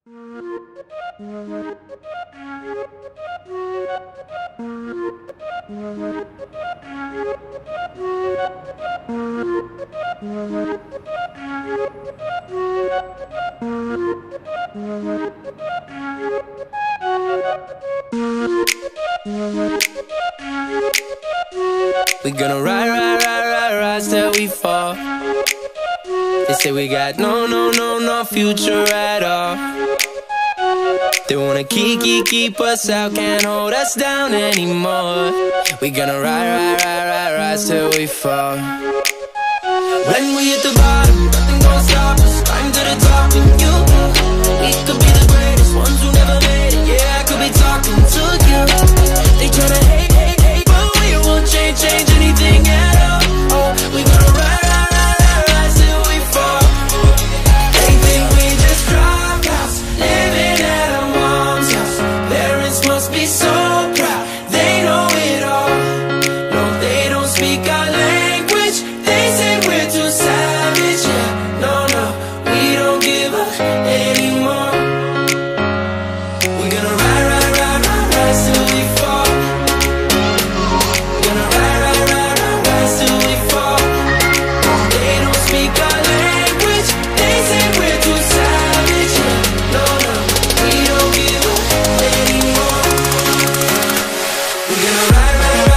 We gonna rise till we fall. They say we got no future at all. They wanna keep us out, can't hold us down anymore. We gonna rise till we fall. When we hit the bottom, nothing gonna stop us. Climb to the top and you we could be the greatest ones who never made it. Yeah, I could be talking to you. They tryna hate, but we won't change anything at all. Oh, we gonna rise till we fall. They think we just drop house, living at our mom's house. Parents must be so proud, they know it all. No, they don't speak our language. They say we're too savage. Yeah, no, we don't give up anymore. We're gonna rise till we fall. Gonna rise till we fall. They don't speak our language. They say we're too savage. Yeah, no, we don't give up anymore. We're gonna rise.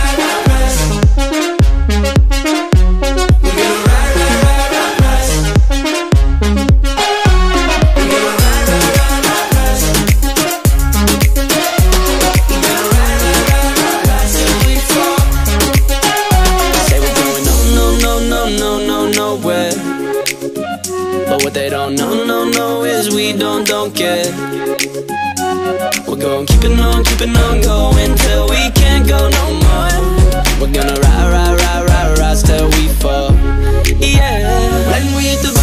We're gonna rise. We're gonna rise. Till we fall. Say we're going nowhere. But what they don't know is we don't care. We're going keeping on going till we can't go no more. We're gonna rise till we fall. Yeah. When we hit the